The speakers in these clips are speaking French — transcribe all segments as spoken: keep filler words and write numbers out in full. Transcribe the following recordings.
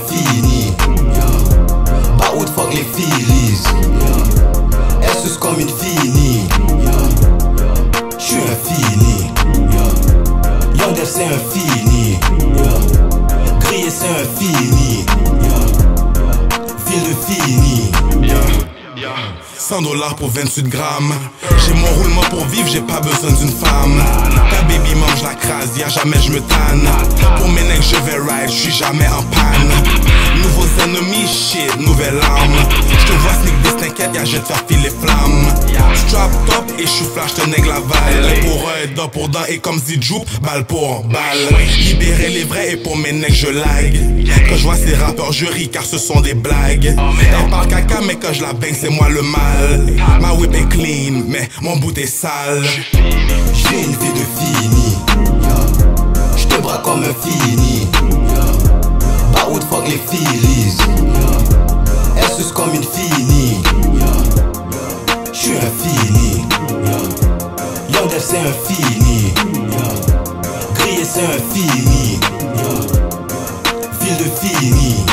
infini. Bah où de fuck les Phillies. Elle suce comme une fini. J'suis infini. Young Def c'est infini. Grillé c'est infini. Ville de fini. cent dollars pour vingt-huit grammes. J'ai mon roulement pour vivre, j'ai pas besoin d'une femme. Ta baby mange la crase, y'a jamais je me tanne. Pour mes necks je vais ride, j'suis jamais en panne. Nouveaux ennemis, shit, nouvelle arme. J'te vois sneak this, t'inquiète, y'a je vais te faire filer flamme. Strap top et j'suis flash, te nègre la balle. Pour un, dent pour dent et comme Zidjoop, balle pour balle. Libérer les vrais et pour mes necks je lag. Quand je vois ces rappeurs je ris car ce sont des blagues. Elle parle caca mais quand je la baigne c'est moi le mal. Ma whip est clean mais mon bout est sale. J'ai une vie de fini. J'te braque comme un fini. Bah où de fuck les Phillies. Elle suce comme une fini. J'suis infini. Young Def c'est infini. Grillé c'est infini. Ville de fini.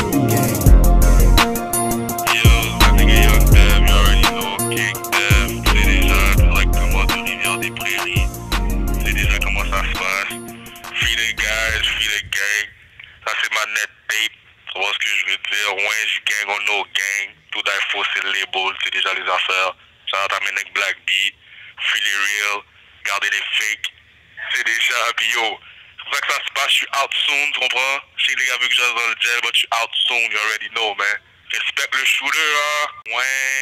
Ça c'est ma net tape, tu vois ce que je veux dire. Ouais, j'y gang on no gang. Tout d'ailleurs faux c'est le label, c'est déjà les affaires. Ça va t'amener avec Black B, free les real, garder les fakes. C'est déjà yo. C'est pour ça que ça se passe, je suis out soon, tu comprends? Je sais que les gars veulent que je reste dans le gel, but je suis out soon, you already know, man. Respecte le shooter, hein. Ouais.